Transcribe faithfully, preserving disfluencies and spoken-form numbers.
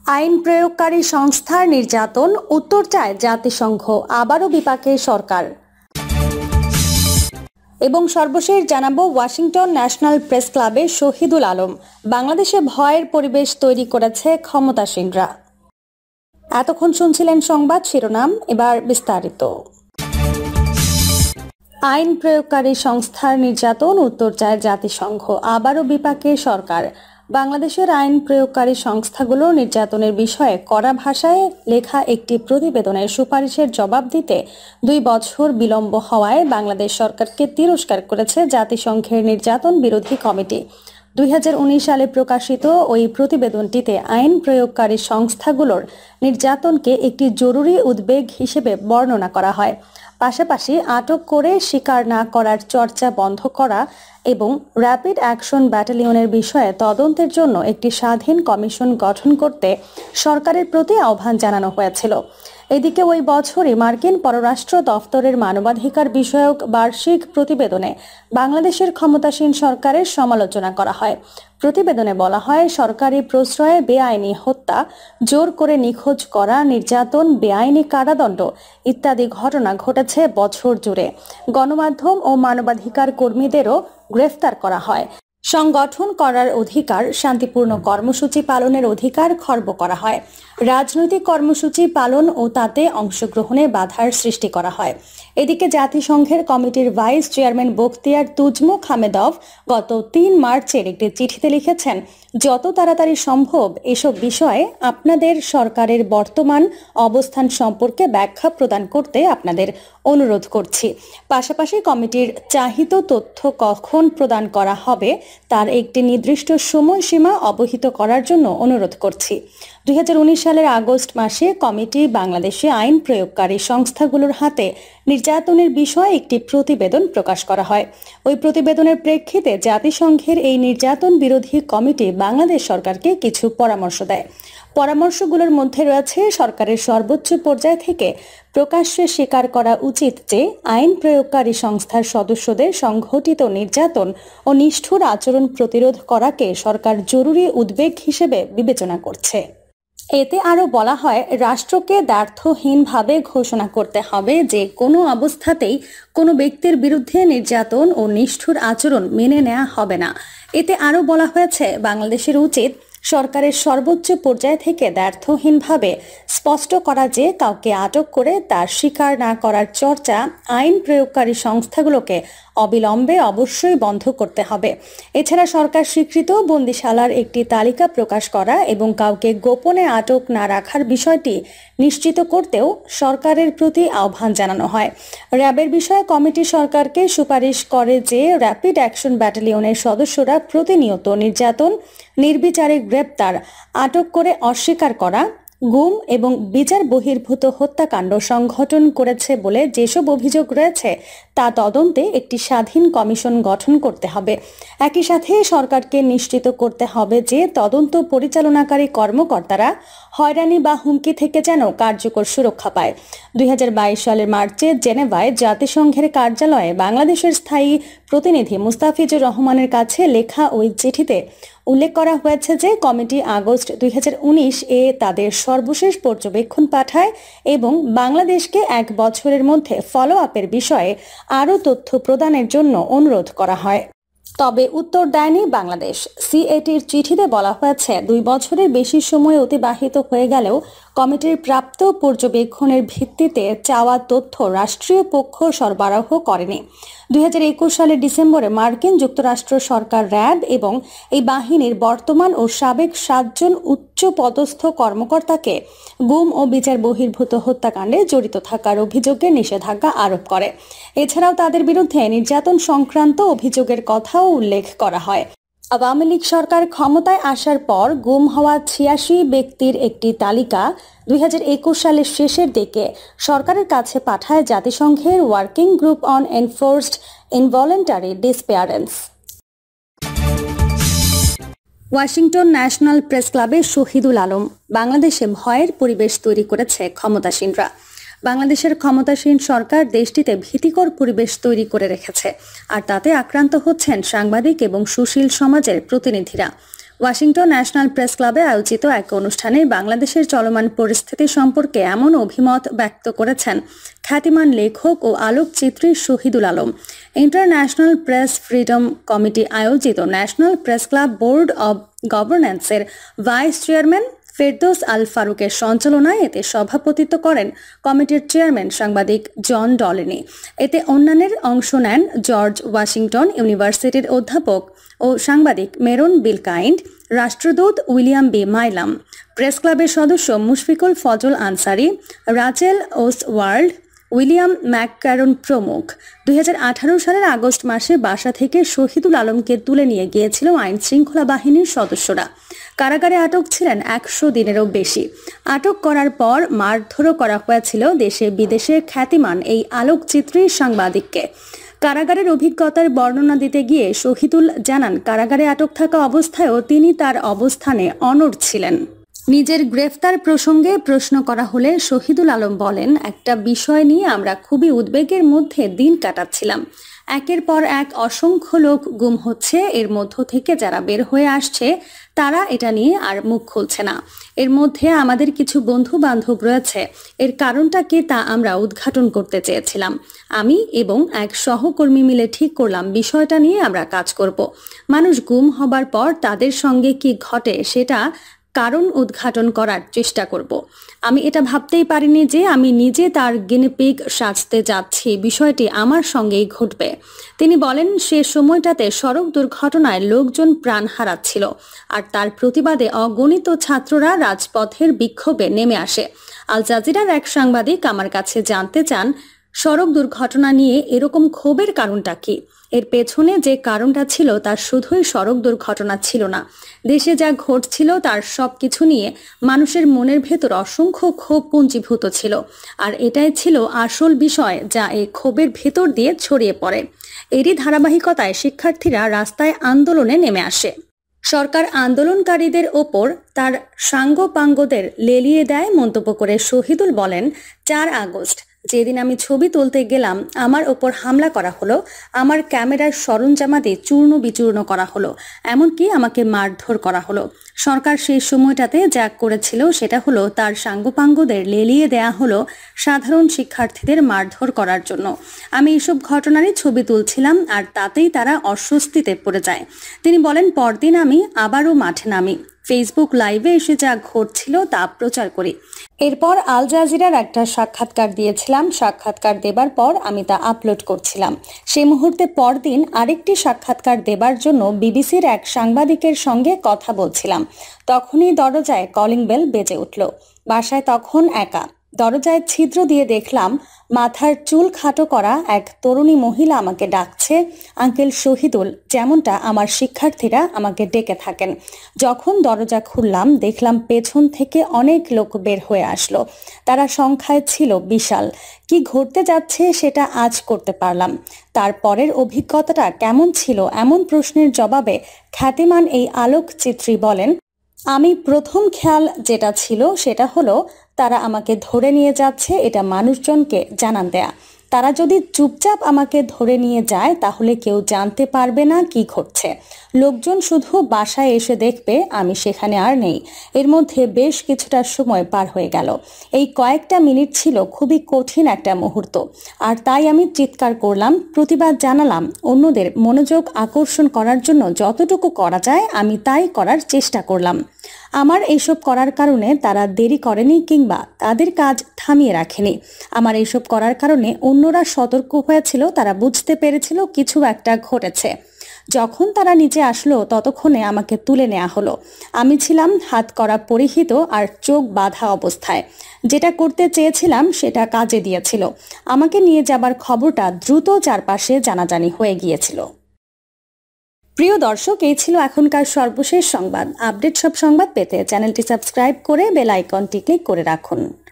আইন প্রয়োগকারী সংস্থার নির্যাতন উত্তর চায় জাতিসংঘ, আবারও বিপাকে সরকার। এবং সর্বশেষ জানাবো ওয়াশিংটন ন্যাশনাল প্রেস ক্লাবে শহীদুল আলম, বাংলাদেশে ভয়ের পরিবেশ তৈরি করেছে ক্ষমতাসীনরা। এতক্ষণ শুনছিলেন সংবাদ শিরোনাম, এবার বিস্তারিত। আইন প্রয়োগকারী সংস্থার নির্যাতন উত্তর চায় জাতিসংঘ, আবারও বিপাকে সরকার। বাংলাদেশের আইন প্রয়োগকারী সংস্থাগুলোর নির্যাতনের বিষয়ে কড়া ভাষায় লেখা একটি প্রতিবেদনের সুপারিশের জবাব দিতে দুই বছর বিলম্ব হওয়ায় বাংলাদেশ সরকারকে তিরস্কার করেছে জাতিসংঘের নির্যাতন বিরোধী কমিটি। দুই হাজার উনিশ সালে প্রকাশিত ওই প্রতিবেদনটিতে আইন প্রয়োগকারী সংস্থাগুলোর নির্যাতনকে একটি জরুরি উদ্বেগ হিসেবে বর্ণনা করা হয়। পাশাপাশি আটক করে স্বীকার না করার চর্চা বন্ধ করা এবং র্যাপিড অ্যাকশন ব্যাটালিয়নের বিষয়ে তদন্তের জন্য একটি স্বাধীন কমিশন গঠন করতে সরকারের প্রতি আহ্বান জানানো হয়েছিল। এদিকে ওই বছরই মার্কিন পররাষ্ট্র দফতরের মানবাধিকার বিষয়ক বার্ষিক প্রতিবেদনে বাংলাদেশের ক্ষমতাসীন সরকারের সমালোচনা করা হয়। প্রতিবেদনে বলা হয়, সরকারি প্রশ্রয়ে বেআইনি হত্যা, জোর করে নিখোঁজ করা, নির্যাতন, বেআইনি কারাদণ্ড ইত্যাদি ঘটনা ঘটেছে বছর জুড়ে। গণমাধ্যম ও মানবাধিকার কর্মীদেরও গ্রেফতার করা হয়। সংগঠন করার অধিকার, শান্তিপূর্ণ কর্মসূচি পালনের অধিকার খর্ব করা হয়। রাজনৈতিক কর্মসূচি পালন ও তাতে অংশগ্রহণে বাধার সৃষ্টি করা হয়। এদিকে জাতিসংঘের কমিটির vice chairman Bakhtiyar Tuzmukhamedov গত তিন মার্চের একটি চিঠিতে লিখেছেন, যত তাড়াতাড়ি সম্ভব এসব বিষয়ে আপনাদের সরকারের বর্তমান অবস্থান সম্পর্কে ব্যাখ্যা প্রদান করতে আপনাদের অনুরোধ করছি। পাশাপাশি কমিটির চাহিত তথ্য কখন প্রদান করা হবে তার একটি নির্দিষ্ট সময়সীমা অবহিত করার জন্য অনুরোধ করছি। দুই হাজার উনিশ সালের আগস্ট মাসে কমিটি বাংলাদেশে আইন প্রয়োগকারী সংস্থাগুলোর হাতে নির্যাতনের বিষয়ে একটি প্রতিবেদন প্রকাশ করা হয়। ওই প্রতিবেদনের প্রেক্ষিতে জাতিসংঘের এই নির্যাতন বিরোধী কমিটি বাংলাদেশ সরকারকে কিছু পরামর্শ দেয়। পরামর্শগুলোর মধ্যে রয়েছে, সরকারের সর্বোচ্চ পর্যায় থেকে প্রকাশ্যে স্বীকার করা উচিত যে আইন প্রয়োগকারী সংস্থার সদস্যদের সংঘটিত নির্যাতন ও নিষ্ঠুর আচরণ প্রতিরোধ করাকে সরকার জরুরি উদ্বেগ হিসেবে বিবেচনা করছে। এতে আরও বলা হয়, রাষ্ট্রকে দ্ব্যর্থহীনভাবে ঘোষণা করতে হবে যে কোনো অবস্থাতেই কোনো ব্যক্তির বিরুদ্ধে নির্যাতন ও নিষ্ঠুর আচরণ মেনে নেওয়া হবে না। এতে আরও বলা হয়েছে, বাংলাদেশের উচিত সরকারের সর্বোচ্চ পর্যায় থেকে দ্ব্যর্থহীনভাবে স্পষ্ট করা যে কাউকে আটক করে তার স্বীকার না করার চর্চা আইন প্রয়োগকারী সংস্থাগুলোকে অবিলম্বে অবশ্যই বন্ধ করতে হবে। এছাড়া সরকার স্বীকৃত বন্দিশালার একটি তালিকা প্রকাশ করা এবং কাউকে গোপনে আটক না রাখার বিষয়টি নিশ্চিত করতেও সরকারের প্রতি আহ্বান জানানো হয়। র্যাবের বিষয়ে কমিটি সরকারকে সুপারিশ করে যে র্যাপিড অ্যাকশন ব্যাটালিয়নের সদস্যরা প্রতিনিয়ত নির্যাতন, নির্বিচারে গ্রেপ্তার, আটক করে অস্বীকার করা, গুম এবং বিচার বহির্ভূত হত্যাকাণ্ড সংঘটন করেছে বলে যেসব অভিযোগ রয়েছে তা তদন্তে একটি স্বাধীন কমিশন গঠন করতে হবে। একই সাথে সরকারকে নিশ্চিত করতে হবে যে তদন্ত পরিচালনাকারী কর্মকর্তারা হয়রানি বা হুমকি থেকে যেন কার্যকর সুরক্ষা পায়। দুই হাজার বাইশ সালের মার্চে জেনেভায় জাতিসংঘের কার্যালয়ে বাংলাদেশের স্থায়ী প্রতিনিধি মুস্তাফিজুর রহমানের কাছে লেখা ওই চিঠিতে উল্লেখ করা হয়েছে যে কমিটি আগস্ট দুই হাজার উনিশ এ তাদের সর্বশেষ পর্যবেক্ষণ পাঠায় এবং বাংলাদেশকে এক বছরের মধ্যে ফলো আপের বিষয়ে আরও তথ্য প্রদানের জন্য অনুরোধ করা হয়। তবে উত্তর দেয়নি বাংলাদেশ। সিএটির চিঠিতে বলা হয়েছে, দুই বছরের বেশি সময় অতিবাহিত হয়ে গেলেও কমিটির প্রাপ্ত পর্যবেক্ষণের ভিত্তিতে চাওয়া তথ্য রাষ্ট্রীয় পক্ষ সরবরাহ করেনি। দুই হাজার একুশ সালের ডিসেম্বরে মার্কিন যুক্তরাষ্ট্র সরকার র্যাব এবং এই বাহিনীর বর্তমান ও সাবেক সাতজন উচ্চ পদস্থ কর্মকর্তাকে গুম ও বিচার বহির্ভূত হত্যাকাণ্ডে জড়িত থাকার অভিযোগে নিষেধাজ্ঞা আরোপ করে। এছাড়াও তাদের বিরুদ্ধে নির্যাতন সংক্রান্ত অভিযোগের কথাও উল্লেখ করা হয়। আওয়ামী লীগ সরকার ক্ষমতায় আসার পর গুম হওয়া ছিয়াশি ব্যক্তির একটি তালিকা দুই হাজার একুশ সালের শেষের দিকে সরকারের কাছে পাঠায় জাতিসংঘের working group on enforced involuntary disappearance. Washington National Press ক্লাবে শহীদুল আলম, বাংলাদেশে ভয়ের পরিবেশ তৈরি করেছে ক্ষমতাসীনরা। বাংলাদেশের ক্ষমতাসীন সরকার দেশটিতে ভীতিকর পরিবেশ তৈরি করে রেখেছে, আর তাতে আক্রান্ত হচ্ছেন সাংবাদিক এবং সুশীল সমাজের প্রতিনিধিরা। ওয়াশিংটন ন্যাশনাল প্রেস ক্লাবে আয়োজিত এক অনুষ্ঠানে বাংলাদেশের চলমান পরিস্থিতি সম্পর্কে এমন অভিমত ব্যক্ত করেছেন খ্যাতিমান লেখক ও আলোকচিত্রী Shahidul Alam. International Press Freedom Committee আয়োজিত National Press Club Board of গভর্নেন্সের ভাইস চেয়ারম্যান ফেরদৌস আল ফারুকের সঞ্চালনায় এতে সভাপতিত্ব করেন কমিটির চেয়ারম্যান সাংবাদিক জন ডলেনি। এতে অন্যান্যের অংশ নেন জর্জ ওয়াশিংটন ইউনিভার্সিটির অধ্যাপক ও সাংবাদিক মেরন বিলকাইন্ড, রাষ্ট্রদূত উইলিয়াম বি মাইলাম, প্রেস ক্লাবের সদস্য Mushfiqul Fazal Ansari, Rachel Oswald, William McCarron প্রমুখ। দুই হাজার আঠারো সালের আগস্ট মাসে বাসা থেকে শহীদুল আলমকে তুলে নিয়ে গিয়েছিল আইন শৃঙ্খলা বাহিনীর সদস্যরা। কারাগারে আটক ছিলেন একশো দিনেরও বেশি। আটক করার পর মারধরও করা হয়েছিল দেশে বিদেশে খ্যাতিমান এই আলোকচিত্রী সাংবাদিককে। কারাগারের অভিজ্ঞতার বর্ণনা দিতে গিয়ে শহীদুল জানান, কারাগারে আটক থাকা অবস্থায়ও তিনি তার অবস্থানে অনড় ছিলেন। নিজের গ্রেফতার প্রসঙ্গে প্রশ্ন করা হলে শহীদুল আলম বলেন, একটা বিষয় নিয়ে আমরা খুবই উদ্বেগের মধ্যে দিন কাটাচ্ছিলাম। একের পর এক অসংখ্য লোক গুম হচ্ছে, এর মধ্য থেকে যারা বের হয়ে আসছে তারা এটা নিয়ে আর মুখ খুলছে না। এর মধ্যে আমাদের কিছু বন্ধু বান্ধব রয়েছে, এর কারণটা কি তা আমরা উদ্ঘাটন করতে চেয়েছিলাম। আমি এবং এক সহকর্মী মিলে ঠিক করলাম বিষয়টা নিয়ে আমরা কাজ করব। মানুষ গুম হবার পর তাদের সঙ্গে কি ঘটে সেটা কারণ উদ্ঘাটন করার চেষ্টা করব। আমি এটা ভাবতেই পারিনি যে আমি নিজে তার গিনিপিগ সাজতে যাচ্ছি, বিষয়টি আমার সঙ্গেই ঘটবে। তিনি বলেন, সে সময়টাতে সড়ক দুর্ঘটনায় লোকজন প্রাণ হারাচ্ছিল, আর তার প্রতিবাদে অগণিত ছাত্ররা রাজপথের বিক্ষোভে নেমে আসে। আল জাজিরার এক সাংবাদিক আমার কাছে জানতে চান, সড়ক দুর্ঘটনা নিয়ে এরকম ক্ষোভের কারণটা কি? এর পেছনে যে কারণটা ছিল তা শুধুই সড়ক দুর্ঘটনা ছিল না, দেশে যা ঘটছিল তার সব কিছু নিয়ে মানুষের মনের ভেতর অসংখ্য ক্ষোভ পুঞ্জীভূত ছিল। আর এটাই ছিল আসল বিষয় যা এই ক্ষোভের ভেতর দিয়ে ছড়িয়ে পড়ে। এরই ধারাবাহিকতায় শিক্ষার্থীরা রাস্তায় আন্দোলনে নেমে আসে। সরকার আন্দোলনকারীদের ওপর তার সাঙ্গপাঙ্গদের লেলিয়ে দেয় মন্তব্য করে শহীদুল বলেন, চার আগস্ট যেদিন আমি ছবি তুলতে গেলাম আমার ওপর হামলা করা হলো, আমার ক্যামেরার সরঞ্জামাদি চূর্ণ বিচূর্ণ করা হলো, এমনকি আমাকে মারধর করা হলো। সরকার সেই সময়টাতে যা করেছিল সেটা হলো তার সাঙ্গপাঙ্গদের লেলিয়ে দেয়া হলো সাধারণ শিক্ষার্থীদের মারধর করার জন্য। আমি এসব ঘটনারই ছবি তুলছিলাম আর তাতেই তারা অস্বস্তিতে পড়ে যায়। তিনি বলেন, পরদিন আমি আবারও মাঠে নামি, ফেসবুক লাইভে এসে যা ঘটছিল তা প্রচার করি। এরপর আল জাজিরার একটা সাক্ষাৎকার দিয়েছিলাম, সাক্ষাৎকার দেবার পর আমি তা আপলোড করছিলাম। সেই মুহূর্তে পরদিন আরেকটি সাক্ষাৎকার দেবার জন্য বিবিসির এক সাংবাদিকের সঙ্গে কথা বলছিলাম। তখনই দরজায় কলিং বেল বেজে উঠল। বাসায় তখন একা। দরজায় ছিদ্র দিয়ে দেখলাম মাথার চুল খাটো করা এক তরুণী মহিলা আমাকে ডাকছে, আঙ্কেল শহীদুল, যেমনটা আমার শিক্ষার্থীরা আমাকে ডেকে থাকেন। যখন দরজা খুললাম দেখলাম পেছন থেকে অনেক লোক বের হয়ে আসলো। তারা সংখ্যায় ছিল বিশাল। কি ঘটতে যাচ্ছে সেটা আজ করতে পারলাম। তারপরের অভিজ্ঞতাটা কেমন ছিল এমন প্রশ্নের জবাবে খ্যাতিমান এই আলোকচিত্রী বলেন, আমি প্রথম খেয়াল যেটা ছিল সেটা হলো তারা আমাকে ধরে নিয়ে যাচ্ছে, এটা মানুষজনকে জানান দেয়া। তারা যদি চুপচাপ আমাকে ধরে নিয়ে যায় তাহলে কেউ জানতে পারবে না কি ঘটছে। লোকজন শুধু বাসায় এসে দেখবে আমি সেখানে আর নেই। এর মধ্যে বেশ কিছুটা সময় পার হয়ে গেল। এই কয়েকটা মিনিট ছিল খুবই কঠিন একটা মুহূর্ত, আর তাই আমি চিৎকার করলাম, প্রতিবাদ জানালাম। অন্যদের মনোযোগ আকর্ষণ করার জন্য যতটুকু করা যায় আমি তাই করার চেষ্টা করলাম। আমার এইসব করার কারণে তারা দেরি করেনি কিংবা তাদের কাজ থামিয়ে রাখেনি। আমার এইসব করার কারণে অন্যরা সতর্ক হয়েছিল, তারা বুঝতে পেরেছিল কিছু একটা ঘটেছে। যখন তারা নিচে আসলো ততক্ষণে আমাকে তুলে নেওয়া হলো। আমি ছিলাম হাত করা পরিহিত আর চোখ বাঁধা অবস্থায়। যেটা করতে চেয়েছিলাম সেটা কাজে দিয়েছিল। আমাকে নিয়ে যাবার খবরটা দ্রুত চারপাশে জানাজানি হয়ে গিয়েছিল। প্রিয় দর্শক, এই ছিল এখনকার সর্বশেষ সংবাদ। আপডেট সব সংবাদ পেতে চ্যানেলটি সাবস্ক্রাইব করে বেল আইকনটি ক্লিক করে রাখুন।